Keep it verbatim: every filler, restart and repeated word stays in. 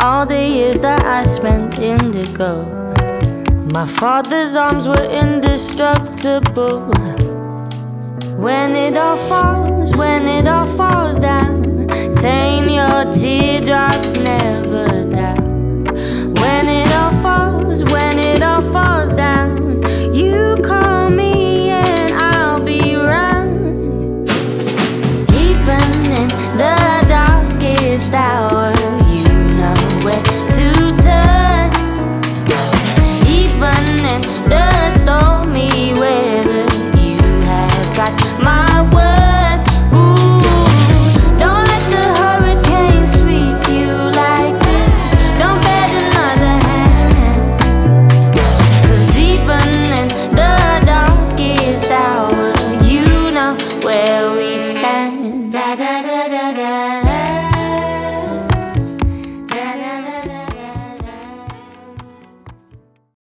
all the years that I spent indigo. My father's arms were indestructible. When it all falls, when it all falls down, tame your teardrops never.